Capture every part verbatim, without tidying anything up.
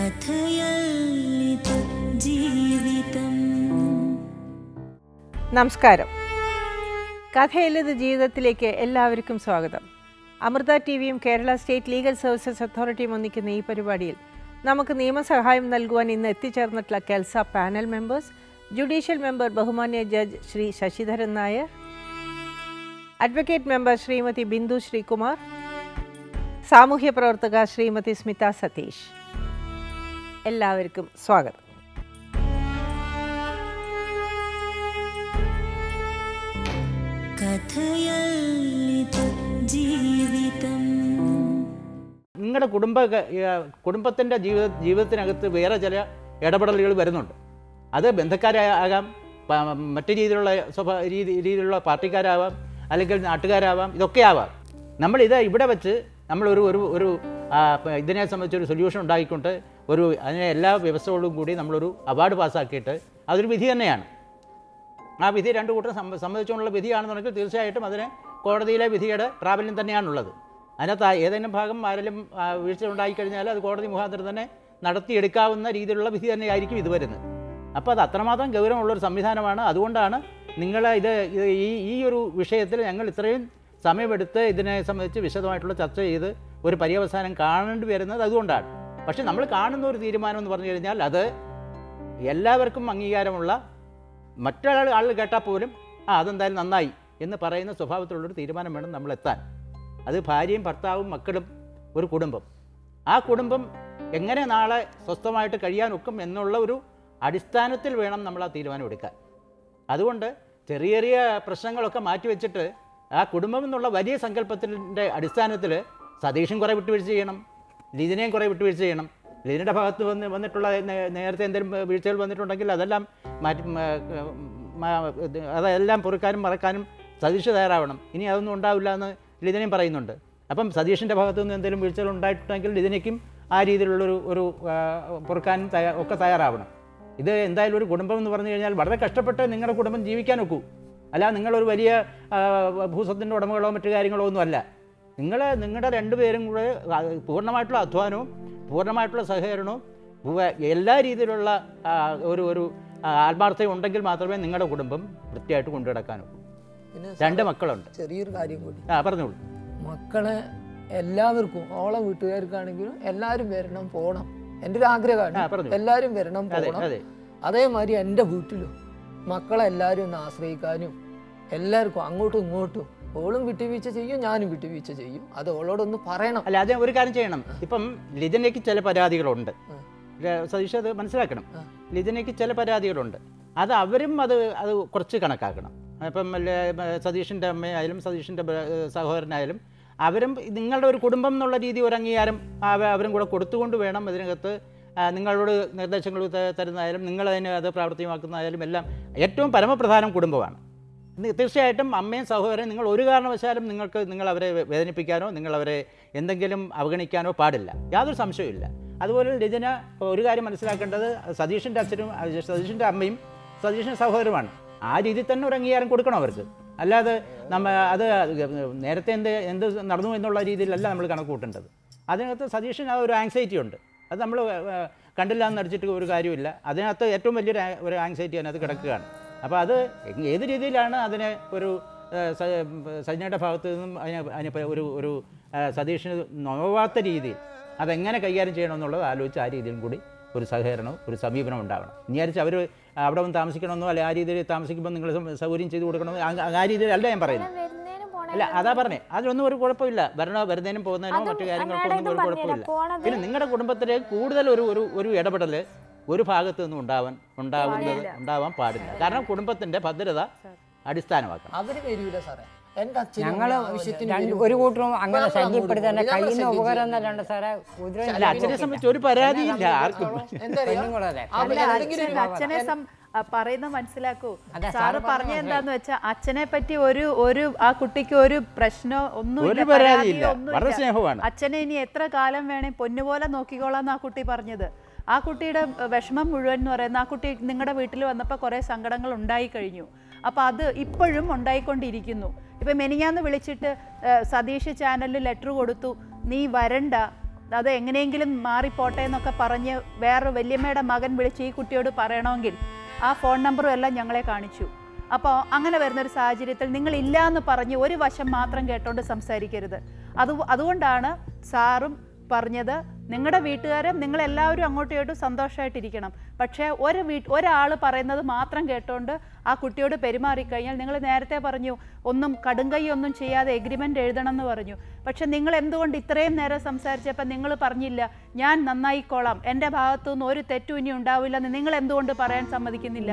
Kathayalla Ithu Jeevitham. നമസ്കാരം. കഥയല്ല ഇത് ജീവിതത്തിലേക്ക് എല്ലാവർക്കും സ്വാഗതം. അമൃത ടി വിയും കേരള സ്റ്റേറ്റ് ലീഗൽ സർവീസസ് അതോറിറ്റിയും ഒന്നിക്കുന്ന ഈ പരിപാടിയിൽ നമുക്ക് നിയമസഹായം നൽകുവാൻ ഇന്ന് എത്തിച്ചേർന്നിട്ടുള്ള KELSA panel members, judicial member ബഹുമാന്യ judge Shri Sasidharan Nair, advocate member Shrimati Bindu Sreekumar, സാമൂഹ്യ പ്രവർത്തക ശ്രീമതി സ്മിത സതീഷ്. എല്ലാവർക്കും സ്വാഗതം. നിങ്ങളുടെ കുടുംബ കുടുംബത്തിൻ്റെ ജീവിത ജീവിതത്തിനകത്ത് വേറെ ചില ഇടപെടലുകൾ വരുന്നുണ്ട്. അത് ബന്ധക്കാരാകാം, മറ്റു രീതിയിലുള്ള സ്വഭാവ രീതി രീതിയിലുള്ള പാർട്ടിക്കാരാവാം, അല്ലെങ്കിൽ നാട്ടുകാരാവാം, ഇതൊക്കെ ആവാം. നമ്മളിത് ഇവിടെ വെച്ച് നമ്മളൊരു ഒരു ഒരു ഇതിനെ സംബന്ധിച്ചൊരു സൊല്യൂഷൻ ഉണ്ടാക്കിക്കൊണ്ട് ഒരു അതിനെ എല്ലാ വ്യവസ്ഥകളോടും കൂടി നമ്മളൊരു അവാർഡ് പാസ്സാക്കിയിട്ട് അതൊരു വിധി തന്നെയാണ്. ആ വിധി രണ്ടു കൂട്ടം സംബന്ധിച്ചുകൊണ്ടുള്ള വിധിയാണെന്നുണ്ടെങ്കിൽ തീർച്ചയായിട്ടും അതിന് കോടതിയിലെ വിധിയുടെ പ്രാബല്യം തന്നെയാണുള്ളത്. അതിനകത്ത് ഏതെങ്കിലും ഭാഗം ആരെങ്കിലും വീഴ്ച ഉണ്ടായിക്കഴിഞ്ഞാൽ അത് കോടതി മുഖാന്തരം തന്നെ നടത്തിയെടുക്കാവുന്ന രീതിയിലുള്ള വിധി തന്നെയായിരിക്കും ഇത് വരുന്നത്. അപ്പോൾ അത് അത്രമാത്രം ഗൗരവമുള്ളൊരു സംവിധാനമാണ്. അതുകൊണ്ടാണ് നിങ്ങൾ ഇത് ഈ ഈ ഒരു വിഷയത്തിൽ ഞങ്ങൾ ഇത്രയും സമയമെടുത്ത് ഇതിനെ സംബന്ധിച്ച് വിശദമായിട്ടുള്ള ചർച്ച ചെയ്ത് ഒരു പര്യവസാനം കാണേണ്ടി വരുന്നത് അതുകൊണ്ടാണ്. പക്ഷേ നമ്മൾ കാണുന്ന ഒരു തീരുമാനം എന്ന് പറഞ്ഞു കഴിഞ്ഞാൽ അത് എല്ലാവർക്കും അംഗീകാരമുള്ള മറ്റൊരാൾ ആൾ കേട്ടാൽ പോലും ആ അതെന്തായാലും നന്നായി എന്ന് പറയുന്ന സ്വഭാവത്തിലുള്ളൊരു തീരുമാനം വേണം നമ്മളെത്താൻ. അത് ഭാര്യയും ഭർത്താവും മക്കളും ഒരു കുടുംബം. ആ കുടുംബം എങ്ങനെ നാളെ സ്വസ്ഥമായിട്ട് കഴിയാനൊക്കും എന്നുള്ള ഒരു അടിസ്ഥാനത്തിൽ വേണം നമ്മൾ ആ തീരുമാനം എടുക്കാൻ. അതുകൊണ്ട് ചെറിയ ചെറിയ പ്രശ്നങ്ങളൊക്കെ മാറ്റിവെച്ചിട്ട് ആ കുടുംബം എന്നുള്ള വലിയ സങ്കല്പത്തിൻ്റെ അടിസ്ഥാനത്തിൽ സതീഷും കുറേ വിട്ടുവീഴ്ച ചെയ്യണം, ലിജിനെയും കുറേ വിട്ടുവീഴ്ച ചെയ്യണം. ലിജിൻ്റെ ഭാഗത്ത് വന്ന് വന്നിട്ടുള്ള നേരത്തെ എന്തെങ്കിലും വീഴ്ചകൾ വന്നിട്ടുണ്ടെങ്കിൽ അതെല്ലാം മാറ്റി അതെല്ലാം പൊറുക്കാനും മറക്കാനും സതീഷ് തയ്യാറാവണം. ഇനി അതൊന്നും ഉണ്ടാവില്ല എന്ന് ലിജിനെയും പറയുന്നുണ്ട്. അപ്പം സതീഷിൻ്റെ ഭാഗത്തു നിന്ന് എന്തെങ്കിലും വീഴ്ചകൾ ഉണ്ടായിട്ടുണ്ടെങ്കിൽ ലിജിനയ്ക്കും ആ രീതിയിലുള്ളൊരു ഒരു പൊറുക്കാനും തയ്യാ ഒക്കെ തയ്യാറാവണം. ഇത് എന്തായാലും ഒരു കുടുംബം എന്ന് പറഞ്ഞു കഴിഞ്ഞാൽ വളരെ കഷ്ടപ്പെട്ട് നിങ്ങളുടെ കുടുംബം ജീവിക്കാൻ ഒക്കൂ. അല്ല നിങ്ങളൊരു വലിയ ഭൂസ്വത്തിൻ്റെ ഉടമകളോ മറ്റു കാര്യങ്ങളോ ഒന്നും അല്ല. നിങ്ങൾ നിങ്ങളുടെ രണ്ടുപേരും കൂടെ പൂർണ്ണമായിട്ടുള്ള അധ്വാനവും പൂർണ്ണമായിട്ടുള്ള സഹകരണവും എല്ലാ രീതിയിലുള്ള ഒരു ഒരു ആത്മാർത്ഥത ഉണ്ടെങ്കിൽ മാത്രമേ നിങ്ങളുടെ കുടുംബം വൃത്തിയായിട്ട് കൊണ്ടുനടക്കാനൊക്കൂ. രണ്ട് മക്കളുണ്ട്. ചെറിയൊരു കാര്യം കൂടി ആ പറഞ്ഞോളൂ. മക്കളെ എല്ലാവർക്കും ഓളെ വീട്ടുകാർക്കാണെങ്കിലും എല്ലാവരും വരണം പോകണം. എൻ്റെ ഒരു ആഗ്രഹമാണ് എല്ലാവരും വരണം പോകണം. അതേമാതിരി എൻ്റെ വീട്ടിലും മക്കളെല്ലാവരും ഒന്ന് ആശ്രയിക്കാനും എല്ലാവർക്കും അങ്ങോട്ടും ഇങ്ങോട്ടും ഓളും വിട്ടുവീഴ്ച ചെയ്യും, ഞാനും വിട്ടുവീഴ്ച ചെയ്യും. അത് ഓളോടൊന്ന് പറയണം. അല്ല അത് ഒരു കാര്യം ചെയ്യണം. ഇപ്പം ലിജനയ്ക്ക് ചില പരാതികളുണ്ട്, സതീഷ് അത് മനസ്സിലാക്കണം. ലിജനയ്ക്ക് ചില പരാതികളുണ്ട്. അത് അവരും അത് അത് കുറച്ച് കണക്കാക്കണം. ഇപ്പം സതീഷിൻ്റെ അമ്മയായാലും സതീഷിൻ്റെ സഹോദരനായാലും അവരും നിങ്ങളുടെ ഒരു കുടുംബം എന്നുള്ള രീതി ഒരു അംഗീകാരം അവരും കൂടെ കൊടുത്തുകൊണ്ട് വേണം ഇതിനകത്ത് നിങ്ങളോട് നിർദ്ദേശങ്ങൾ തരുന്നതായാലും നിങ്ങളതിനെ അത് പ്രാവർത്തികമാക്കുന്നതായാലും എല്ലാം ഏറ്റവും പരമപ്രധാനം കുടുംബമാണ്. തീർച്ചയായിട്ടും അമ്മയും സഹോദരനും നിങ്ങൾ ഒരു കാരണവശാലും നിങ്ങൾക്ക് നിങ്ങളവരെ വേദനിപ്പിക്കാനോ നിങ്ങളവരെ എന്തെങ്കിലും അവഗണിക്കാനോ പാടില്ല, യാതൊരു സംശയവുമില്ല. അതുപോലെ രചന ഒരു കാര്യം മനസ്സിലാക്കേണ്ടത് സതീഷിൻ്റെ അച്ഛനും സതീഷിൻ്റെ അമ്മയും സതീഷിൻ്റെ സഹോദരനുമാണ്. ആ രീതിയിൽ തന്നെ ഒരു അംഗീകാരം കൊടുക്കണം അവർക്ക്. അല്ലാതെ നമ്മൾ അത് നേരത്തെ എന്ത് എന്ത് നടന്നു എന്നുള്ള രീതിയിലല്ല നമ്മൾ കണക്ക് കൂട്ടേണ്ടത്. അതിനകത്ത് സതീഷിന് ആ ഒരു ആങ്സൈറ്റി ഉണ്ട്. അത് നമ്മൾ കണ്ടില്ല എന്ന് നടിച്ചിട്ട് ഒരു കാര്യമില്ല. അതിനകത്ത് ഏറ്റവും വലിയൊരു ഒരു ആങ്സൈറ്റി അതിനകത്ത് കിടക്കുകയാണ്. അപ്പോൾ അത് ഏത് രീതിയിലാണ് അതിനെ ഒരു സജനയുടെ ഭാഗത്തു നിന്നും അതിനെ അതിനെ ഒരു ഒരു സതീഷിന് നോവാത്ത രീതിയിൽ അതെങ്ങനെ കൈകാര്യം ചെയ്യണമെന്നുള്ളത് ആലോചിച്ച് ആ രീതിയിലും കൂടി ഒരു സഹകരണവും ഒരു സമീപനം ഉണ്ടാവണം. വിചാരിച്ച് അവർ അവിടെ വന്ന് താമസിക്കണമെന്നോ അല്ലെ ആ രീതിയിൽ താമസിക്കുമ്പോൾ നിങ്ങൾ സൗകര്യം ചെയ്ത് കൊടുക്കണമെന്നോ ആ രീതിയിലല്ല ഞാൻ പറയുന്നത്. അല്ല അതാ പറഞ്ഞേ, അതിനൊന്നും ഒരു കുഴപ്പമില്ല. വരണോ വരുന്നതിനും പോകുന്നതിനോ മറ്റു കാര്യങ്ങൾക്കോ ഒന്നും ഒരു കുഴപ്പമില്ല. പിന്നെ നിങ്ങളുടെ കുടുംബത്തിലെ കൂടുതൽ ഒരു ഒരു ഒരു ഇടപെടൽ ഒരു ഭാഗത്തു നിന്നും ഉണ്ടാവാൻ ഉണ്ടാവുന്നത് ഉണ്ടാവാൻ പാടില്ല. കാരണം കുടുംബത്തിന്റെ ഭദ്രത അടിസ്ഥാനമാക്കണം. അവര് വരൂല സാറേ. ഞങ്ങള് ഒരു കൂട്ടരും അങ്ങനെ ശല്യപ്പെടുത്തി തന്നെ കഴിയുന്ന ഉപകാരം എന്നല്ലാണ്ട് സാറേ അച്ഛനെ സംബന്ധിച്ച് ഒരു പരാതിയില്ല ആർക്കും. അച്ഛനെ പറയുന്ന മനസ്സിലാക്കൂ. സാറ് പറഞ്ഞ എന്താന്ന് വെച്ചാൽ അച്ഛനെ പറ്റി ഒരു ഒരു ആ കുട്ടിക്ക് ഒരു പ്രശ്നം ഒന്നുമില്ല. അച്ഛനെ ഇനി എത്ര കാലം വേണേ പൊന്നുപോലെ നോക്കിക്കോളാന്ന് ആ കുട്ടി പറഞ്ഞത്. ആ കുട്ടിയുടെ വിഷമം മുഴുവൻ എന്ന് പറയുന്നത് ആ കുട്ടി നിങ്ങളുടെ വീട്ടിൽ വന്നപ്പോൾ കുറേ സങ്കടങ്ങൾ ഉണ്ടായി കഴിഞ്ഞു. അപ്പോൾ അത് ഇപ്പോഴും ഉണ്ടായിക്കൊണ്ടിരിക്കുന്നു. ഇപ്പം മെനിഞ്ഞാന്ന് വിളിച്ചിട്ട് സതീഷ് ചാനലിൽ ലെറ്റർ കൊടുത്തു, നീ വരണ്ട, അത് എങ്ങനെയെങ്കിലും മാറിപ്പോട്ടെ എന്നൊക്കെ പറഞ്ഞ് വേറെ വല്യമ്മയുടെ മകൻ വിളിച്ച് ഈ കുട്ടിയോട് പറയണമെങ്കിൽ ആ ഫോൺ നമ്പറും എല്ലാം ഞങ്ങളെ കാണിച്ചു. അപ്പോൾ അങ്ങനെ വരുന്നൊരു സാഹചര്യത്തിൽ നിങ്ങളില്ല എന്ന് പറഞ്ഞ് ഒരു വശം മാത്രം കേട്ടോണ്ട് സംസാരിക്കരുത്. അത് അതുകൊണ്ടാണ് സാറും പറഞ്ഞത് നിങ്ങളുടെ വീട്ടുകാരും നിങ്ങളെല്ലാവരും അങ്ങോട്ടും ഇങ്ങോട്ടും സന്തോഷമായിട്ടിരിക്കണം. പക്ഷേ ഒരു വീ ഒരാൾ പറയുന്നത് മാത്രം കേട്ടോണ്ട് ആ കുട്ടിയോട് പെരുമാറിക്കഴിഞ്ഞാൽ, നിങ്ങൾ നേരത്തെ പറഞ്ഞു ഒന്നും കടുങ്കൈ ഒന്നും ചെയ്യാതെ എഗ്രിമെൻ്റ് എഴുതണം എന്ന് പറഞ്ഞു. പക്ഷെ നിങ്ങൾ എന്തുകൊണ്ട് ഇത്രയും നേരം സംസാരിച്ചപ്പോൾ നിങ്ങൾ പറഞ്ഞില്ല ഞാൻ നന്നായിക്കോളാം, എൻ്റെ ഭാഗത്തു നിന്ന് ഒരു തെറ്റും ഇനി ഉണ്ടാവില്ലെന്ന് നിങ്ങൾ എന്തുകൊണ്ട് പറയാൻ സമ്മതിക്കുന്നില്ല?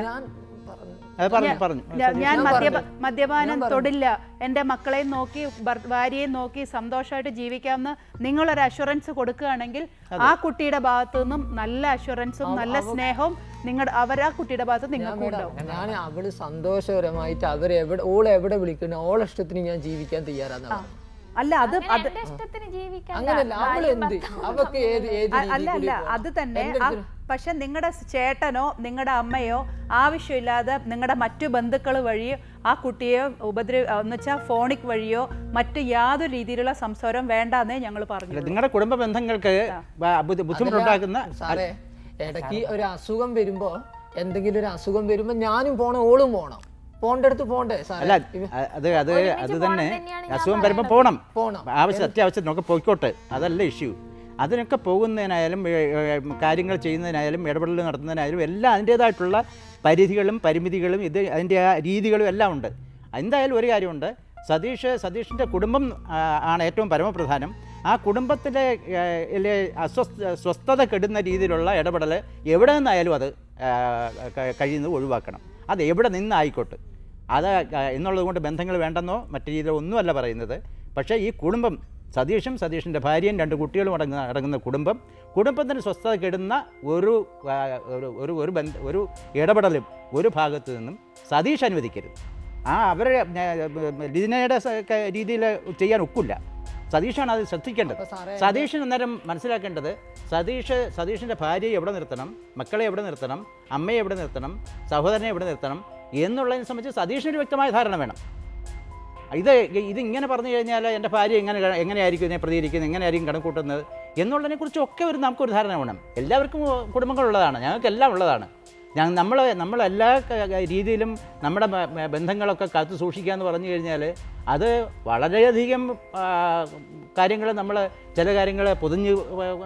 ഞാൻ മദ്യപ മദ്യപാനം തൊടില്ല, എൻ്റെ മക്കളെയും നോക്കി ഭാര്യയെയും നോക്കി സന്തോഷമായിട്ട് ജീവിക്കാമെന്ന് നിങ്ങളൊരു അഷുറൻസ് കൊടുക്കുകയാണെങ്കിൽ ആ കുട്ടിയുടെ ഭാഗത്തു നിന്നും നല്ല അഷുറൻസും നല്ല സ്നേഹവും നിങ്ങളുടെ അവരാ കുട്ടിയുടെ ഭാഗത്ത് നിങ്ങൾക്ക് ഉണ്ടാവും. ഞാൻ അവള് സന്തോഷകരമായിട്ട് അവരെ എവിടെ ഓളെ എവിടെ വിളിക്കണം ഓളെ ഇഷ്ടത്തിന് ഞാൻ ജീവിക്കാൻ തയ്യാറാണ്. അല്ല അത് അത് അങ്ങനല്ല അവള് എന്ത് അവക്ക് ഏത് ഏത് അല്ല അല്ല അത് തന്നെ. പക്ഷെ നിങ്ങളുടെ ചേട്ടനോ നിങ്ങളുടെ അമ്മയോ ആവശ്യമില്ലാതെ നിങ്ങളുടെ മറ്റു ബന്ധുക്കൾ വഴിയോ ആ കുട്ടിയെ ഉപദ്രവ എന്ന് വെച്ചാൽ ഫോണിക് വഴിയോ മറ്റു യാതൊരു രീതിയിലുള്ള സംസാരം വേണ്ടെന്നേ ഞങ്ങൾ പറഞ്ഞു. നിങ്ങളുടെ കുടുംബ ബന്ധങ്ങൾക്ക് ബുദ്ധിമുട്ടുണ്ടാക്കുന്ന സാറേ, ഇടയ്ക്ക് ഒരു അസുഖം വരുമ്പോ എന്തെങ്കിലും ഒരു അസുഖം വരുമ്പോ ഞാനും പോണം ഓളും പോണം. പോണ്ടടുത്ത് പോണ്ടേ സാറേ? അത് അത് അത് തന്നെ അസുഖം വരുമ്പോൾ പോകണം, ആവശ്യം അത്യാവശ്യം നമുക്ക് പോയിക്കോട്ടെ, അതല്ല ഇഷ്യൂ. അതിനൊക്കെ പോകുന്നതിനായാലും കാര്യങ്ങൾ ചെയ്യുന്നതിനായാലും ഇടപെടൽ നടത്തുന്നതിനായാലും എല്ലാം അതിൻ്റേതായിട്ടുള്ള പരിധികളും പരിമിതികളും ഇത് അതിൻ്റെ ആ രീതികളും എല്ലാം ഉണ്ട്. എന്തായാലും ഒരു കാര്യമുണ്ട്, സതീഷ് സതീഷിൻ്റെ കുടുംബം ആണ് ഏറ്റവും പരമപ്രധാനം. ആ കുടുംബത്തിലെ അസ്വസ്ഥ സ്വസ്ഥത കെടുന്ന രീതിയിലുള്ള ഇടപെടൽ എവിടെ നിന്നായാലും അത് കഴിയുന്നത് ഒഴിവാക്കണം. അത് എവിടെ നിന്നായിക്കോട്ടെ. അത് എന്നുള്ളത് കൊണ്ട് ബന്ധങ്ങൾ വേണ്ടെന്നോ മറ്റു രീതിയിലോ ഒന്നുമല്ല പറയുന്നത്. പക്ഷേ ഈ കുടുംബം സതീഷും സതീഷിൻ്റെ ഭാര്യയും രണ്ട് കുട്ടികളും അടങ്ങുന്ന അടങ്ങുന്ന കുടുംബം കുടുംബത്തിന് സ്വസ്ഥത കെടുന്ന ഒരു ഒരു ഒരു ബന്ധ ഒരു ഇടപെടലും ഒരു ഭാഗത്തു നിന്നും സതീഷ് അനുവദിക്കരുത്. ആ അവരെ ലിജിനയുടെ രീതിയിൽ ചെയ്യാൻ ഒക്കില്ല. സതീഷാണ് അത് ശ്രദ്ധിക്കേണ്ടത്. സതീഷിന് അന്നേരം മനസ്സിലാക്കേണ്ടത് സതീഷ് സതീഷിൻ്റെ ഭാര്യയെ എവിടെ നിർത്തണം, മക്കളെ എവിടെ നിർത്തണം, അമ്മയെ എവിടെ നിർത്തണം, സഹോദരനെ എവിടെ നിർത്തണം എന്നുള്ളതിനെ സംബന്ധിച്ച് സതീഷിനൊരു വ്യക്തമായ ധാരണ വേണം. ഇത് ഇതിങ്ങനെ പറഞ്ഞു കഴിഞ്ഞാൽ എൻ്റെ ഭാര്യ എങ്ങനെ എങ്ങനെയായിരിക്കും ഇതിനെ പ്രതികരിക്കുന്നത്, എങ്ങനെയായിരിക്കും കണക്കൂട്ടുന്നത് എന്നുള്ളതിനെക്കുറിച്ചൊക്കെ ഒരു നമുക്കൊരു ധാരണ വേണം. എല്ലാവർക്കും കുടുംബങ്ങളുള്ളതാണ്, ഞങ്ങൾക്കെല്ലാം ഉള്ളതാണ്. ഞാൻ നമ്മൾ നമ്മളെല്ലാ രീതിയിലും നമ്മുടെ ബന്ധങ്ങളൊക്കെ കാത്തു സൂക്ഷിക്കുക എന്ന് പറഞ്ഞു കഴിഞ്ഞാൽ അത് വളരെയധികം കാര്യങ്ങൾ നമ്മൾ ചില കാര്യങ്ങൾ പൊതിഞ്ഞ്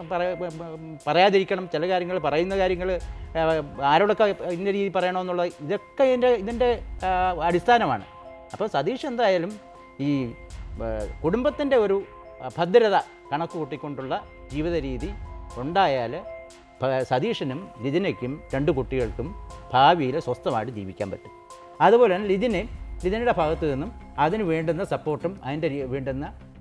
പറയാതിരിക്കണം, ചില കാര്യങ്ങൾ പറയുന്ന കാര്യങ്ങൾ ആരോടൊക്കെ ഇന്ന രീതി പറയണമെന്നുള്ള ഇതൊക്കെ ഇതിൻ്റെ ഇതിൻ്റെ അടിസ്ഥാനമാണ്. അപ്പോൾ സതീഷ് എന്തായാലും ഈ കുടുംബത്തിൻ്റെ ഒരു ഭദ്രത കണക്ക് കൂട്ടിക്കൊണ്ടുള്ള ജീവിത രീതി ഉണ്ടായാൽ സതീഷിനും ലിജിനയ്ക്കും രണ്ട് കുട്ടികൾക്കും ഭാവിയിൽ സ്വസ്ഥമായിട്ട് ജീവിക്കാൻ പറ്റും. അതുപോലെ തന്നെ ലിജിനെ ലിജിനയുടെ ഭാഗത്തു നിന്നും അതിന് വേണ്ടുന്ന സപ്പോർട്ടും അതിൻ്റെ വേണ്ടുന്ന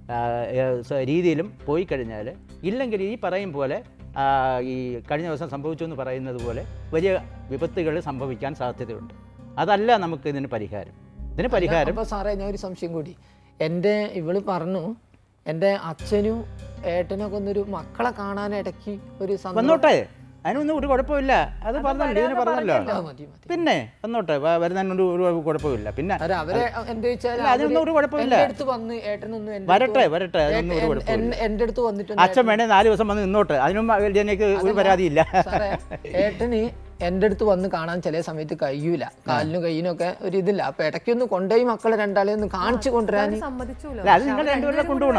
രീതിയിലും പോയി കഴിഞ്ഞാൽ, ഇല്ലെങ്കിൽ ഈ പറയും പോലെ ഈ കഴിഞ്ഞ ദിവസം സംഭവിച്ചു എന്ന് പറയുന്നത് പോലെ വലിയ വിപത്തുകൾ സംഭവിക്കാൻ സാധ്യതയുണ്ട്. അതല്ല നമുക്ക് ഇതിന് പരിഹാരം. ഇതിന് പരിഹാരം അപ്പോൾ സാറേ ഞാൻ ഒരു സംശയം കൂടി, എൻ്റെ ഇവള് പറഞ്ഞു എൻ്റെ അച്ഛനും ഏട്ടനൊക്കെ ഒന്നൊരു മക്കളെ കാണാൻ ഇടയ്ക്ക് ഒരു വന്നോട്ടെ, അതിനൊന്നും ഒരു കുഴപ്പമില്ല. അത് പറഞ്ഞല്ലോ, ഇതിന് പറഞ്ഞല്ലോ, പിന്നെ വന്നോട്ടെ, വരുന്നതിനൊന്നും ഒരു കുഴപ്പമില്ല. പിന്നെ അതിനൊന്നും ഒരു കുഴപ്പമില്ല, വരട്ടെ വരട്ടെ അതിനൊന്നും ഒരു കുഴപ്പമില്ല. എൻ്റെ അടുത്ത് വന്നിട്ട് അച്ഛൻ വേണേ നാല് ദിവസം വന്ന് നിന്നോട്ടെ, അതിനും എനിക്ക് ഒരു പരാതിയില്ല. ഏട്ടന് എൻ്റെ അടുത്ത് വന്ന് കാണാൻ ചില സമയത്ത് കഴിയൂല, കാലിനും കയ്യിനും ഒക്കെ ഒരു ഇതില്ല. അപ്പൊ ഇടയ്ക്കൊന്ന് കൊണ്ടുപോയി മക്കളെ രണ്ടാളെ ഒന്ന് കാണിച്ചു കൊണ്ടുവരാൻ അത് നിങ്ങൾ രണ്ടുപേരെ കൊണ്ടുപോകണം.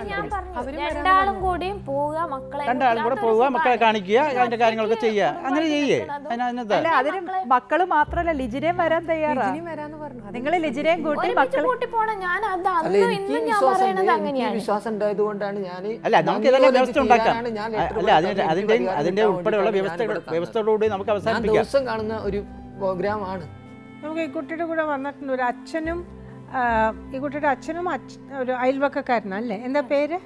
രണ്ടാളും കൂടിയും പോവുക, മക്കളെ രണ്ടാളും കൂടെ പോവുക, മക്കളെ കാണിക്കുക, അതിന്റെ കാര്യങ്ങളൊക്കെ ചെയ്യുക, അങ്ങനെ ചെയ്യേ. അല്ല അതിന് മക്കള് മാത്രല്ല ലിജിനേം വരാൻ തയ്യാറാണ്. നിങ്ങൾ ലിജിനേം കൂട്ടി കൂട്ടി പോണം. ഞാൻ അത് അന്നും ഇന്നും ഞാൻ പറയണത് അങ്ങനെയാണ്. വിശ്വാസം ഉണ്ടായത് കൊണ്ടാണ് ഞാൻ അല്ല നമുക്ക് ഇതെല്ലാം വ്യവസ്ഥ ഉണ്ടാക്കാം. അല്ല അതിന്റെ അതിന്റെ അതിന്റെ ഉൾപ്പെടെയുള്ള വ്യവസ്ഥകൾ വ്യവസ്ഥകളോട് നമുക്ക് ദിവസം കാണുന്ന ഒരു പ്രോഗ്രാം ആണ്. നമുക്ക് ഈ കുട്ടിയുടെ കൂടെ വന്നിട്ടുണ്ട് ഒരു അച്ഛനും, ഈ കുട്ടിയുടെ അച്ഛനും ഒരു അയൽവക്കക്കാരനല്ലേ, എന്താ പേര്?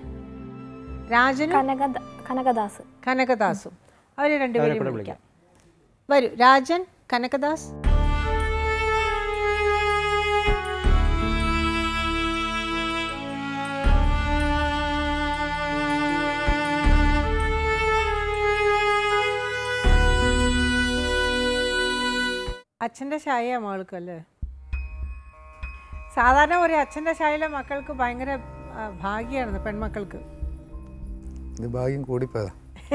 രാജനും കനകദാസ് കനകദാസും. അവരെ രണ്ടുപേരും വിളിക്കാം. വരൂ, രാജൻ, കനകദാസ്. അച്ഛൻ്റെ ചായ മകൾക്കും അല്ലേ? സാധാരണ ഒരു അച്ഛൻ്റെ ചായയിലെ മക്കൾക്ക് ഭയങ്കര ഭാഗ്യമാണ് പെൺമക്കൾക്ക്. ഇത് ഭാഗ്യം കൂടിപ്പോയതാ.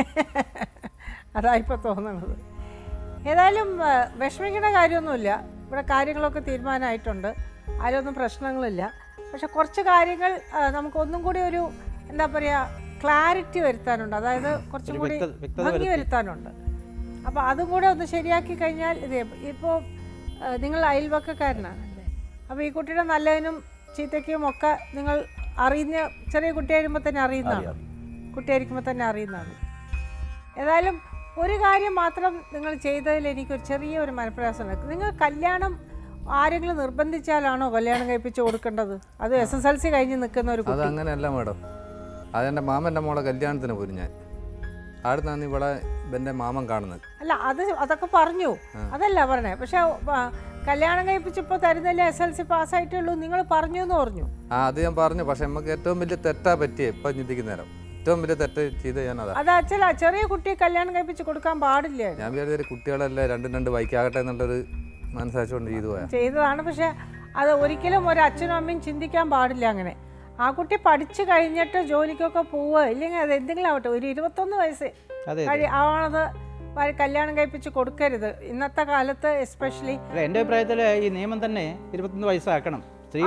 അതായിപ്പോൾ തോന്നുന്നത്. ഏതായാലും വിഷമിക്കേണ്ട കാര്യമൊന്നുമില്ല. ഇവിടെ കാര്യങ്ങളൊക്കെ തീരുമാനമായിട്ടുണ്ട്, അതിലൊന്നും പ്രശ്നങ്ങളില്ല. പക്ഷെ കുറച്ച് കാര്യങ്ങൾ നമുക്കൊന്നും കൂടി ഒരു എന്താ പറയുക ക്ലാരിറ്റി വരുത്താനുണ്ട്, അതായത് കുറച്ചും കൂടി ഭംഗി വരുത്താനുണ്ട്. അപ്പോൾ അതും കൂടെ ഒന്ന് ശരിയാക്കി കഴിഞ്ഞാൽ ഇത് ഇപ്പോൾ നിങ്ങൾ അയൽവക്കക്കാരനാണ്. അപ്പോൾ ഈ കുട്ടിയുടെ നല്ലതിനും ചീത്തയ്ക്കും ഒക്കെ നിങ്ങൾ അറിയുന്ന ചെറിയ കുട്ടിയായിരിക്കുമ്പോൾ തന്നെ അറിയുന്നതാണ്, കുട്ടിയായിരിക്കുമ്പോൾ തന്നെ അറിയുന്നതാണ്. ഏതായാലും ഒരു കാര്യം മാത്രം നിങ്ങൾ ചെയ്തതിൽ എനിക്കൊരു ചെറിയൊരു മനപ്രയാസമുണ്ട്. നിങ്ങൾ കല്യാണം ആരെങ്കിലും നിർബന്ധിച്ചാലാണോ കല്യാണം കഴിപ്പിച്ച് കൊടുക്കേണ്ടത്? അത് എസ് എസ് എൽ സി കഴിഞ്ഞ് നിൽക്കുന്ന ഒരു കുട്ടി. അതങ്ങനെയല്ല മാഡം, അതെൻ്റെ മാമൻ്റെ മോളെ കല്യാണത്തിന് പോരും ഞാൻ. അടുത്താണ് ഇവിടെ എൻ്റെ മാമൻ കാണുന്നത്. അല്ല അത് അതൊക്കെ പറഞ്ഞു, അതല്ല പറഞ്ഞേ. പക്ഷെ കല്യാണം കഴിപ്പിച്ചിപ്പോൾ തരുന്നില്ല, എസ് എൽ സി പാസ്സായിട്ടുള്ളൂ നിങ്ങൾ പറഞ്ഞു എന്ന് പറഞ്ഞു. ആ അത് ഞാൻ പറഞ്ഞു. പക്ഷെ നമുക്ക് ഏറ്റവും വലിയ തെറ്റാ പറ്റിയേ ഇപ്പം ചിന്തിക്കുന്ന നേരം. ഏറ്റവും വലിയ തെറ്റ് ചെയ്ത് ഞാൻ അതാ. അതാ ചില ചെറിയ കുട്ടിയെ കല്യാണം കഴിപ്പിച്ച് കൊടുക്കാൻ പാടില്ല. ഞാൻ വിചാരിച്ച കുട്ടികളല്ലേ രണ്ടും രണ്ട് ബൈക്കാകട്ടെ എന്നുള്ളൊരു മനസ്സാച്ചുകൊണ്ട് ചെയ്തു പോയാ ചെയ്തതാണ്. പക്ഷെ അത് ഒരിക്കലും ഒരു അച്ഛനും അമ്മയും ചിന്തിക്കാൻ പാടില്ല അങ്ങനെ. ആ കുട്ടി പഠിച്ചു കഴിഞ്ഞിട്ട് ജോലിക്കൊക്കെ പോവുക, ഇല്ലെങ്കിൽ അത് എന്തെങ്കിലും ആവട്ടെ. ഒരു ഇരുപത്തൊന്ന് വയസ്സ് കഴി ആവണത് കല്യാണം കഴിപ്പിച്ച് കൊടുക്കരുത് ഇന്നത്തെ കാലത്ത് എസ്പെഷ്യലി. എൻ്റെ അഭിപ്രായത്തിൽ ഈ നിയമം തന്നെ ഇരുപത്തൊന്ന് വയസ്സാക്കണം. സ്ത്രീ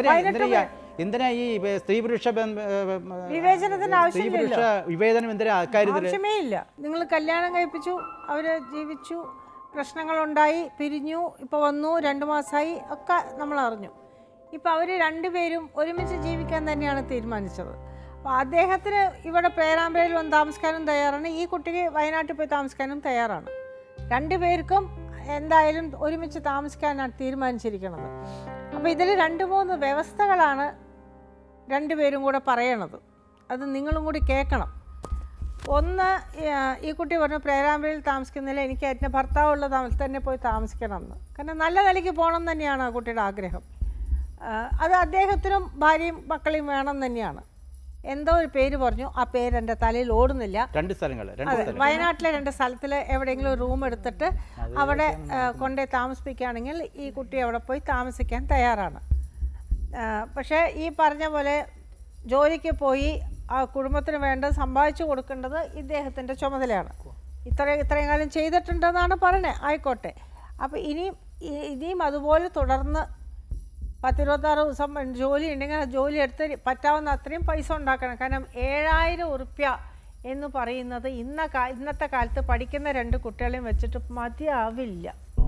എന്തിനാ ഈ സ്ത്രീ പുരുഷ വിവേചനത്തിന് വിവേചനം എന്തിനാ ആവശ്യമേ ഇല്ല. നിങ്ങൾ കല്യാണം കഴിപ്പിച്ചു, അവര് ജീവിച്ചു, പ്രശ്നങ്ങളുണ്ടായി, പിരിഞ്ഞു, ഇപ്പോൾ വന്നു, രണ്ട് മാസമായി ഒക്കെ നമ്മൾ അറിഞ്ഞു. ഇപ്പോൾ അവർ രണ്ടുപേരും ഒരുമിച്ച് ജീവിക്കാൻ തന്നെയാണ് തീരുമാനിച്ചത്. അപ്പോൾ അദ്ദേഹത്തിന് ഇവിടെ പേരാമ്പ്രയിൽ വന്ന് താമസിക്കാനും തയ്യാറാണ്, ഈ കുട്ടിക്ക് വയനാട്ടിൽ പോയി താമസിക്കാനും തയ്യാറാണ്. രണ്ടുപേർക്കും എന്തായാലും ഒരുമിച്ച് താമസിക്കാനാണ് തീരുമാനിച്ചിരിക്കുന്നത്. അപ്പോൾ ഇതിൽ രണ്ട് മൂന്ന് വ്യവസ്ഥകളാണ് രണ്ടുപേരും കൂടെ പറയണത്, അത് നിങ്ങളും കൂടി കേൾക്കണം. ഒന്ന്, ഈ കുട്ടി പറഞ്ഞു പേരാമ്പ്രയിൽ താമസിക്കുന്നില്ല, എനിക്ക് എൻ്റെ ഭർത്താവുള്ള താമസം തന്നെ പോയി താമസിക്കണം എന്ന്. കാരണം നല്ല നിലയ്ക്ക് പോകണം തന്നെയാണ് ആ കുട്ടിയുടെ ആഗ്രഹം. അത് അദ്ദേഹത്തിനും ഭാര്യയും മക്കളെയും വേണം തന്നെയാണ്. എന്തോ ഒരു പേര് പറഞ്ഞു, ആ പേര് എൻ്റെ തലയിൽ ഓടുന്നില്ല. രണ്ട് സ്ഥലങ്ങൾ, അതെ, വയനാട്ടിലെ രണ്ട് സ്ഥലത്തിൽ എവിടെയെങ്കിലും റൂം എടുത്തിട്ട് അവിടെ കൊണ്ടുപോയി താമസിപ്പിക്കുകയാണെങ്കിൽ ഈ കുട്ടി അവിടെ പോയി താമസിക്കാൻ തയ്യാറാണ്. പക്ഷേ ഈ പറഞ്ഞ പോലെ ജോലിക്ക് പോയി ആ കുടുംബത്തിന് വേണ്ടത് സമ്പാദിച്ചു കൊടുക്കേണ്ടത് ഇദ്ദേഹത്തിൻ്റെ ചുമതലയാണ്. ഇത്ര ഇത്രയും കാലം ചെയ്തിട്ടുണ്ടെന്നാണ് പറയുന്നത്. ആയിക്കോട്ടെ. അപ്പോൾ ഇനിയും ഇനിയും അതുപോലെ തുടർന്ന് പത്തിരുപത്താറ് ദിവസം ജോലി ഉണ്ടെങ്കിൽ ആ ജോലി എടുത്ത് പറ്റാവുന്ന അത്രയും പൈസ ഉണ്ടാക്കണം. കാരണം ഏഴായിരം ഉറുപ്യ എന്ന് പറയുന്നത് ഇന്ന ഇന്നത്തെ കാലത്ത് പഠിക്കുന്ന രണ്ട് കുട്ടികളെയും വെച്ചിട്ട് മതിയാവില്ല.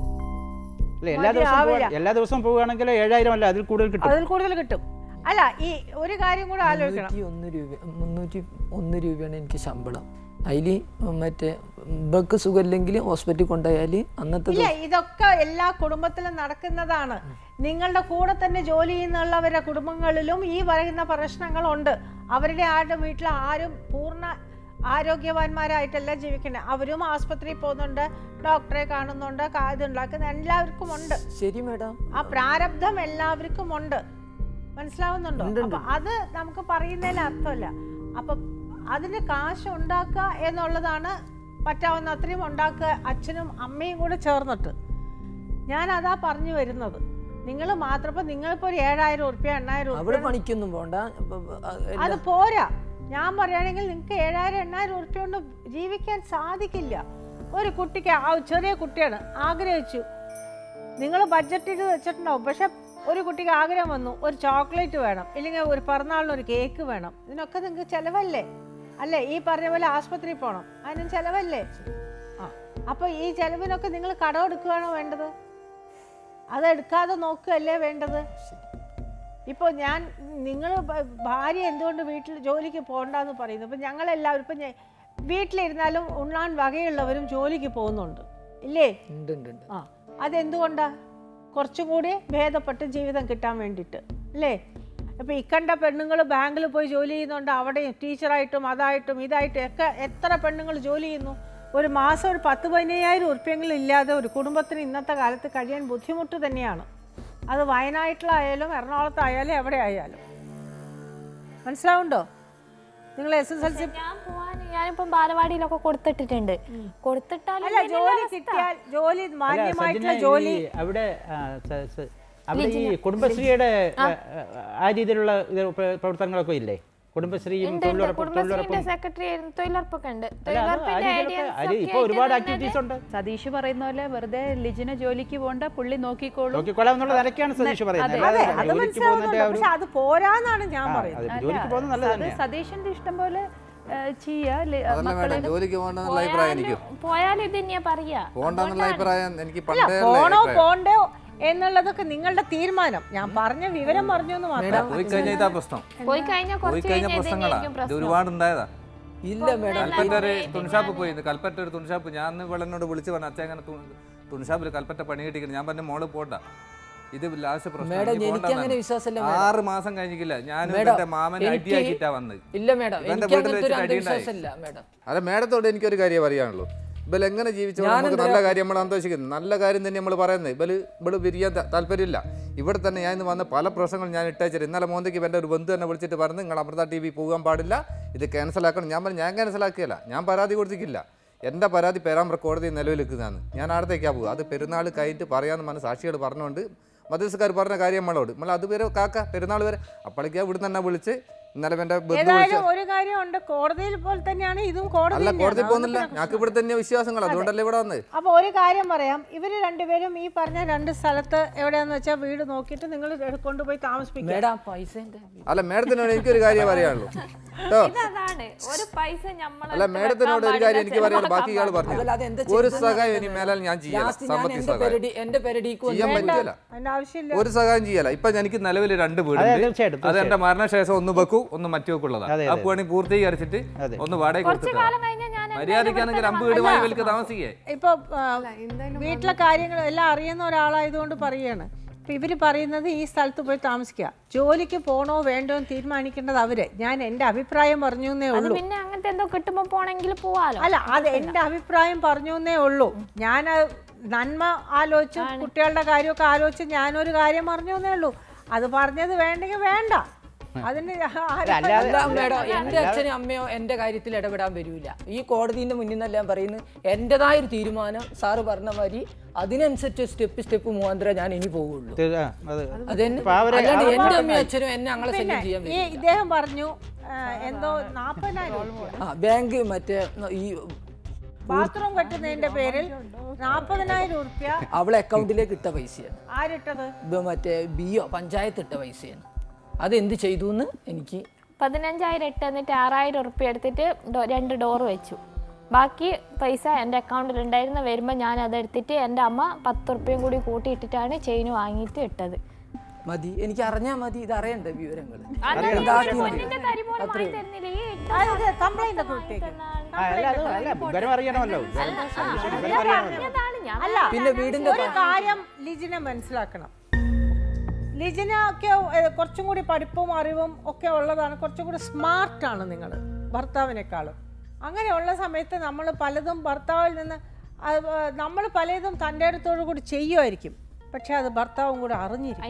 എല്ലാ ദിവസവും പോവുകയാണെങ്കിൽ ഏഴായിരം അല്ല അതിൽ കൂടുതൽ കിട്ടും, അതിൽ കൂടുതൽ കിട്ടും. അല്ല, ഈ ഒരു കാര്യം കൂടെ ആലോചിക്കണം. ഒന്ന് രൂപ മുന്നൂറ്റി ഒന്ന് രൂപയാണ് എനിക്ക് ശമ്പളം. അതിൽ മറ്റേ ബക്ക് സുഖമില്ലെങ്കിൽ ഹോസ്പിറ്റലിൽ കൊണ്ടുപോയാൽ അന്നത്തെ ഇല്ല, ഇതൊക്കെ എല്ലാ കുടുംബത്തിലും നടക്കുന്നതാണ്. നിങ്ങളുടെ കൂടെ തന്നെ ജോലി ചെയ്യുന്നുള്ളവരുടെ കുടുംബങ്ങളിലും ഈ പറയുന്ന പ്രശ്നങ്ങളുണ്ട്. അവരുടെ ആരുടെ വീട്ടിൽ ആരും പൂർണ്ണ ആരോഗ്യവാന്മാരായിട്ടല്ല ജീവിക്കുന്നത്. അവരും ആസ്പത്രിയിൽ പോകുന്നുണ്ട്, ഡോക്ടറെ കാണുന്നുണ്ട്, ഇതുണ്ടാക്കുന്ന എല്ലാവർക്കും ഉണ്ട്. ശരി മേഡം, ആ പ്രാരബ്ധം എല്ലാവർക്കും ഉണ്ട്. മനസ്സിലാവുന്നുണ്ടോ? അപ്പൊ അത് നമുക്ക് പറയുന്നതിൽ അർത്ഥമില്ല. അപ്പൊ അതിന് കാശ് ഉണ്ടാക്കുക എന്നുള്ളതാണ് പറ്റാവുന്ന അത്രയും ഉണ്ടാക്കുക, അച്ഛനും അമ്മയും കൂടെ ചേർന്നിട്ട്. ഞാൻ അതാ പറഞ്ഞു വരുന്നത്. നിങ്ങൾ മാത്രം നിങ്ങളിപ്പോ ഒരു ഏഴായിരം ഉറുപ്പ്യ എണ്ണായിരം അവിടെ പണിക്കൊന്നും പോണ്ട, അത് പോരാ. ഞാൻ പറയുകയാണെങ്കിൽ നിങ്ങൾക്ക് ഏഴായിരം എണ്ണായിരം ഉറുപ്പ്യ കൊണ്ട് ജീവിക്കാൻ സാധിക്കില്ല. ഒരു കുട്ടിക്ക് ആ ചെറിയ കുട്ടിയാണ് ആഗ്രഹിച്ചു, നിങ്ങൾ ബഡ്ജറ്റിൽ വെച്ചിട്ടുണ്ടാവും. പക്ഷെ ഒരു കുട്ടിക്ക് ആഗ്രഹം വന്നു, ഒരു ചോക്ലേറ്റ് വേണം, ഇല്ലെങ്കിൽ ഒരു പിറന്നാളിന് ഒരു കേക്ക് വേണം. ഇതിനൊക്കെ നിങ്ങൾക്ക് ചിലവല്ലേ? അല്ലേ? ഈ പറഞ്ഞ പോലെ ആസ്പത്രിയിൽ പോകണം, അതിനും ചിലവല്ലേ? ആ, അപ്പോൾ ഈ ചിലവിനൊക്കെ നിങ്ങൾ കടമെടുക്കുകയാണോ വേണ്ടത്? അതെടുക്കാതെ നോക്കുകയല്ലേ വേണ്ടത്? ഇപ്പോൾ ഞാൻ നിങ്ങൾ ഭാര്യ എന്തുകൊണ്ട് വീട്ടിൽ ജോലിക്ക് പോകണ്ടെന്ന് പറയുന്നു. ഇപ്പം ഞങ്ങളെല്ലാവരും ഇപ്പം വീട്ടിലിരുന്നാലും ഉണ്ണാൻ വകയുള്ളവരും ജോലിക്ക് പോകുന്നുണ്ട്, ഇല്ലേ? ആ, അതെന്തുകൊണ്ടാ? കുറച്ചും കൂടി ഭേദപ്പെട്ട് ജീവിതം കിട്ടാൻ വേണ്ടിയിട്ട്, അല്ലേ? ഇപ്പോൾ ഇക്കണ്ട പെണ്ണുങ്ങൾ ബാങ്കിൽ പോയി ജോലി ചെയ്യുന്നുണ്ട്, അവിടെ ടീച്ചറായിട്ടും അതായിട്ടും ഇതായിട്ടും ഒക്കെ എത്ര പെണ്ണുങ്ങൾ ജോലി ചെയ്യുന്നു. ഒരു മാസം ഒരു പത്ത് പതിനയ്യായിരം ഉറുപ്പ്യെങ്കിലും ഇല്ലാതെ ഒരു കുടുംബത്തിന് ഇന്നത്തെ കാലത്ത് കഴിയാൻ ബുദ്ധിമുട്ട് തന്നെയാണ്. അത് വയനാട്ടിലായാലും എറണാകുളത്തായാലും എവിടെ ആയാലും. മനസ്സിലാവുണ്ടോ? നിങ്ങൾ എസ് എസ് എൽ സി ഞാനിപ്പം ബാലവാടിയിലൊക്കെ കൊടുത്തിട്ടുണ്ട്. കൊടുത്തിട്ടാലും ജോലി കിട്ടിയാൽ ജോലി മാന്യമായിട്ടുള്ള ജോലി അവിടെ അവിടെ ഈ കുടുംബശ്രീയുടെ ആ രീതിയിലുള്ള പ്രവർത്തനങ്ങളൊക്കെ ഇല്ലേ? കുടുംബശ്രീയും കുടുംബശ്രീന്റെ സെക്രട്ടറി ആയിരുന്നു. തൊഴിലുറപ്പൊക്കെ ഉണ്ട്. ഇപ്പൊ ഒരുപാട് ആക്ടിവിറ്റീസ് ഉണ്ട്. സതീഷ് പറയുന്ന പോലെ വെറുതെ ലിജിന ജോലിക്ക് പോകണ്ട, പുള്ളി നോക്കിക്കോളും നോക്കിക്കോളാം എന്നുള്ള നിലയ്ക്കാണ് സതീഷ് പറയുന്നത്. അത് പോരാന്നാണ് ഞാൻ പറയുന്നത്. സതീഷിന്റെ ഇഷ്ടം പോലെ പോയാലും ഇത് തന്നെയാ പറയാ. പോണോ പോണ്ടോ എന്നുള്ളതൊക്കെ നിങ്ങളുടെ തീരുമാനം. ഞാൻ പറഞ്ഞ വിവരം പറഞ്ഞു എന്ന് മാത്രം. പോയി കഴിഞ്ഞാൽ ഒരുപാടുണ്ടായതാ. ഇല്ല മേഡം, കൽപ്പറ്റ ഒരു തുണിഷാപ്പ് പോയി. കൽപ്പറ്റ ഒരു തുണിഷാപ്പ് ഞാൻ വെള്ളനോട് വിളിച്ച് പറഞ്ഞു, അച്ഛൻ അങ്ങനെ തുണിഷാപ്പിൽ കൽപ്പറ്റ പണി കിട്ടിക്കണം. ഞാൻ പറഞ്ഞു മോള് പോണ്ട, ഇത് ലാസ്റ്റ് പ്രശ്നം. ആറ് മാസം കഴിഞ്ഞില്ല. ഞാൻ മാമൻ അടിയാക്കിട്ടാ വന്നത്. ഇല്ല മേഡം, അല്ല മേഡത്തോട് എനിക്കൊരു കാര്യം പറയാനുള്ളൂ. ഇവൽ എങ്ങനെ ജീവിച്ചോ നമുക്ക് നല്ല കാര്യം നമ്മൾ സന്തോഷിക്കുന്നു. നല്ല കാര്യം തന്നെ നമ്മൾ പറയുന്നത്. ഇവല് ഇവിടെ പിരിയാൻ താല്പര്യമില്ല. ഇവിടെ തന്നെ ഞാൻ ഇന്ന് വന്ന പല പ്രശ്നങ്ങൾ ഞാൻ ഇട്ടയച്ചിട്ട് ഇന്നലെ മോന്തയ്ക്ക് എൻ്റെ ഒരു ബന്ധു തന്നെ വിളിച്ചിട്ട് പറഞ്ഞു, നിങ്ങൾ അമൃത ടി വി പോകാൻ പാടില്ല, ഇത് ക്യാൻസലാക്കണം. ഞാൻ പറഞ്ഞു ഞാൻ ക്യാൻസലാക്കിയല്ല, ഞാൻ പരാതി കൊടുത്തിട്ടില്ല. എൻ്റെ പരാതി പേരാമ്പ്ര കോടതി നിലവിലെക്കുന്നതാണ്. ഞാൻ അടുത്തേക്കാണ് പോകുക. അത് പെരുന്നാൾ കഴിഞ്ഞിട്ട് പറയാമെന്ന് മനസ്സ് സാക്ഷികൾ പറഞ്ഞുകൊണ്ട് മദ്രസക്കാർ പറഞ്ഞ കാര്യം നമ്മളോട് നമ്മൾ അതുവരെ കാക്ക പെരുന്നാൾ വരെ അപ്പോഴേക്കാ ഇവിടെ തന്നെ വിളിച്ച് ഇന്നലെ എൻ്റെ ഒരു കാര്യമുണ്ട്, കോടതിയിൽ പോലെ തന്നെയാണ് ഇതും. കോടതി കോടതി പോകുന്നില്ല, ഞങ്ങൾക്ക് ഇവിടെ തന്നെ വിശ്വാസങ്ങൾ, അതുകൊണ്ടല്ലേ ഇവിടെ വന്നത്. അപ്പൊ ഒരു കാര്യം പറയാം, ഇവര് രണ്ടുപേരും ഈ പറഞ്ഞ രണ്ട് സ്ഥലത്ത് എവിടെയാന്ന് വെച്ചാൽ വീട് നോക്കിയിട്ട് നിങ്ങൾ കൊണ്ടുപോയി താമസിപ്പിക്കും. അല്ല മേഡത്തിനോട് എനിക്കൊരു കാര്യം പറയാനുള്ളൂ കേട്ടോ. അല്ല മേഡത്തിനോട് ഒരു കാര്യം എനിക്ക് പറയാനുള്ളൂ, ബാക്കി ഇയാൾ പറഞ്ഞു ഒരു സഹായം ഇനി മേലാൽ ഞാൻ ചെയ്യാം. സാമ്പത്തിക സഹായം ചെയ്യാൻ പറ്റില്ല, ഒരു സഹായം ചെയ്യല. ഇപ്പൊ എനിക്ക് നിലവിൽ രണ്ട് വീടുണ്ട്. അത് എന്റെ മരണശേഷം ഒന്ന് വെക്കും, ഒന്ന് മറ്റുവെക്കുള്ളതാണ്. അപ്പൊ വേണമെങ്കിൽ പൂർത്തീകരിച്ചിട്ട് ഒന്ന് വാടക കൊടുത്തിട്ട് മര്യാദക്കാണെങ്കിൽ അമ്പ് വീട് വാങ്ങി വിൽക്ക് താമസിക്കേ. ഇപ്പൊ വീട്ടിലെ കാര്യങ്ങൾ എല്ലാം അറിയുന്ന ഒരാളായതുകൊണ്ട് പറയാണ്. ഇപ്പൊ ഇവര് പറയുന്നത് ഈ സ്ഥലത്ത് പോയി താമസിക്കുക, ജോലിക്ക് പോണോ വേണ്ടോ എന്ന് തീരുമാനിക്കേണ്ടത് അവര്. ഞാൻ എന്റെ അഭിപ്രായം പറഞ്ഞു എന്നേ ഉള്ളൂ. പിന്നെ അങ്ങനത്തെ എന്തോ കിട്ടുമ്പോ പോണെങ്കിൽ പോവാലോ. അല്ല, അത് എന്റെ അഭിപ്രായം പറഞ്ഞു എന്നേ ഉള്ളൂ. ഞാൻ നന്മ ആലോചിച്ച് കുട്ടികളുടെ കാര്യമൊക്കെ ആലോചിച്ച് ഞാനൊരു കാര്യം പറഞ്ഞു എന്നേ ഉള്ളൂ. അത് പറഞ്ഞത് വേണ്ടെങ്കിൽ വേണ്ട. അതിന് മേഡം, എന്റെ അച്ഛനും അമ്മയോ എന്റെ കാര്യത്തിൽ ഇടപെടാൻ വരൂല. ഈ കോടതിന്റെ മുന്നിൽ നിന്നല്ല ഞാൻ പറയുന്നത്. എന്റേതായ ഒരു തീരുമാനം സാറ് പറഞ്ഞ മാതിരി അതിനനുസരിച്ച് സ്റ്റെപ്പ് സ്റ്റെപ്പ് മുഖാന്തരം ഞാൻ ഇനി പോവുള്ളൂ. എന്റെ അമ്മയും അച്ഛനും എന്നെ അങ്ങനെ ശല്യം ചെയ്യാൻ പറ്റില്ല. ഇദ്ദേഹം പറഞ്ഞു എന്തോ നാപ്പതിനായിരം ബാങ്ക് മറ്റേ ഈ ബാത്റൂം കെട്ടുന്നതിന്റെ പേരിൽ നാപ്പതിനായിരം ഉറുപ്പ്യ അവളെ അക്കൗണ്ടിലേക്ക് ഇട്ട പൈസയാണ്. ആരിട്ടത്? മറ്റേ ബിഒ പഞ്ചായത്ത് ഇട്ട പൈസയാണ്. അതെന്ത് ചെയ്തു എന്ന് എനിക്ക് പതിനഞ്ചായിരം ഇട്ട് എന്നിട്ട് ആറായിരം ഉറുപ്പ്യ എടുത്തിട്ട് രണ്ട് ഡോറ് വെച്ചു. ബാക്കി പൈസ എൻ്റെ അക്കൗണ്ടിൽ ഉണ്ടായിരുന്ന വരുമ്പോൾ ഞാൻ അതെടുത്തിട്ട് എൻ്റെ അമ്മ പത്ത് ഉറുപ്പ്യയും കൂടി കൂട്ടിയിട്ടിട്ടാണ് ചെയിൻ വാങ്ങിയിട്ട് ഇട്ടത്. മതി, എനിക്ക് അറിഞ്ഞാൽ മതി. ഇത് അറിയണ്ട വിവരങ്ങൾ. പിന്നെ വീടിന്റെ കാര്യം ലിജിനെ മനസ്സിലാക്കണം. ലിജിന ഒക്കെ കുറച്ചും കൂടി പഠിപ്പും അറിവും ഒക്കെ ഉള്ളതാണ്. കുറച്ചും കൂടി സ്മാർട്ടാണ് നിങ്ങൾ ഭർത്താവിനേക്കാളും. അങ്ങനെയുള്ള സമയത്ത് നമ്മൾ പലതും ഭർത്താവിൽ നിന്ന് നമ്മൾ പലതും തൻ്റെ അടുത്തോടു കൂടി ചെയ്യുമായിരിക്കും. പക്ഷെ അത് ഭർത്താവും കൂടെ അറിഞ്ഞിരിക്കും.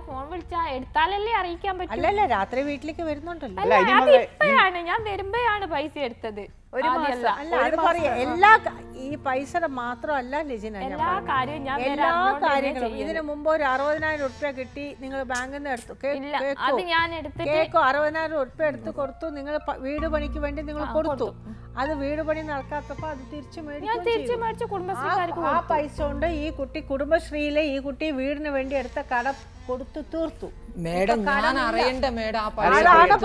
അല്ലല്ല, രാത്രി വീട്ടിലേക്ക് വരുന്നുണ്ടല്ലോ. ഞാൻ വരുമ്പോഴാണ് പൈസ എടുത്തത്. അല്ല, അത് പറയാ എല്ലാ ഈ പൈസയുടെ മാത്രമല്ല ലിജിന, എല്ലാ കാര്യങ്ങളും. ഇതിനു മുമ്പ് ഒരു അറുപതിനായിരം ഉറുപ്പ്യ കിട്ടി, നിങ്ങൾ ബാങ്കിൽ നിന്ന് എടുത്തു കേക്കോ അറുപതിനായിരം ഉറുപ്പ്യ എടുത്ത് കൊടുത്തു. നിങ്ങൾ വീട് പണിക്ക് വേണ്ടി നിങ്ങൾ കൊടുത്തു. അത് വീട് പണി നടക്കാത്തപ്പോ അത് തിരിച്ചു മേടിച്ചു. ആ പൈസ കൊണ്ട് ഈ കുട്ടി കുടുംബശ്രീയിലെ ഈ കുട്ടി വീടിന് വേണ്ടി എടുത്ത കട കൊടുത്തു തീർത്തു. മേഡം, ഞാൻ അറിയണ്ട മേഡം. ആ പറയുന്നത്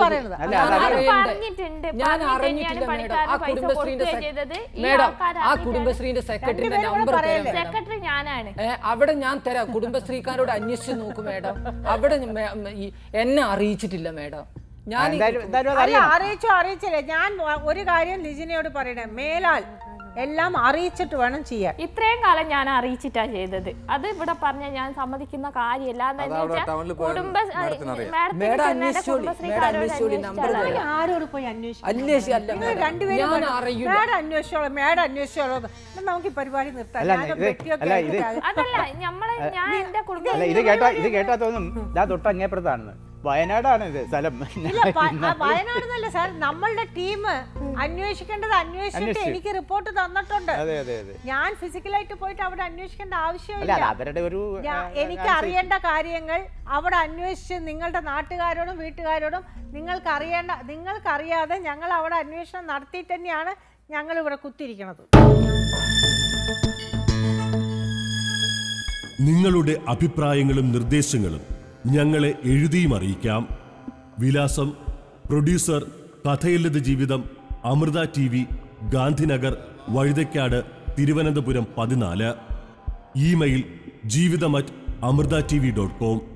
ഞാൻ അറിഞ്ഞിട്ടില്ല മേഡം. ആ കുടുംബശ്രീന്റെ മേഡം, ആ കുടുംബശ്രീന്റെ സെക്രട്ടറിന്റെ നമ്പർ സെക്രട്ടറി ഞാനാണ്. അവിടെ ഞാൻ തരാം. കുടുംബശ്രീക്കാരോട് അന്വേഷിച്ച് നോക്കും മേഡം. അവിടെ എന്നെ അറിയിച്ചിട്ടില്ല മേഡം. ഞാൻ അറിയിച്ചോ അറിയിച്ചില്ലേ? ഞാൻ ഒരു കാര്യം ലിജിനയോട് പറയണേ, മേലാൽ എല്ലാം അറിയിച്ചിട്ട് വേണം ചെയ്യാൻ. ഇത്രയും കാലം ഞാൻ അറിയിച്ചിട്ടാ ചെയ്തത്. അത് ഇവിടെ പറഞ്ഞ ഞാൻ സമ്മതിക്കുന്ന കാര്യമല്ല. ആരോട് പോയി അന്വേഷിച്ചോളൂ, മേഡം അന്വേഷിച്ചോളൂ. നമുക്ക് ഈ പരിപാടി നിർത്താം. ഇത് കേട്ടാ ഇത് കേട്ടാ തോന്നും ഇതാ തൊട്ട് അങ്ങേപ്പുറത്താണെന്ന്. വയനാടാണ് ഇത് സ്ഥലം. വയനാടെന്നല്ല സാർ, നമ്മളുടെ ടീം അന്വേഷിക്കേണ്ടത് അന്വേഷിച്ചിട്ട് എനിക്ക് റിപ്പോർട്ട് തന്നിട്ടുണ്ട്. ഞാൻ ഫിസിക്കലായിട്ട് പോയിട്ട് അവിടെ അന്വേഷിക്കേണ്ട ആവശ്യമില്ല. അവരുടെ ഒരു എനിക്ക് അറിയേണ്ട കാര്യങ്ങൾ അവിടെ അന്വേഷിച്ച് നിങ്ങളുടെ നാട്ടുകാരോടും വീട്ടുകാരോടും നിങ്ങൾക്ക് അറിയേണ്ട നിങ്ങൾക്കറിയാതെ ഞങ്ങൾ അവിടെ അന്വേഷണം നടത്തിയിട്ട് തന്നെയാണ് ഞങ്ങൾ ഇവിടെ കുത്തിയിരിക്കുന്നത്. നിങ്ങളുടെ അഭിപ്രായങ്ങളും നിർദ്ദേശങ്ങളും ഞങ്ങളെ എഴുതിയും അറിയിക്കാം. വിലാസം: producer, Kathayallithu Jeevitham, Amrita T V, Gandhinagar, Vazhuthacaud, Thiruvananthapuram പതിനാല്. Email: Jeevitham at Amrita T V dot com.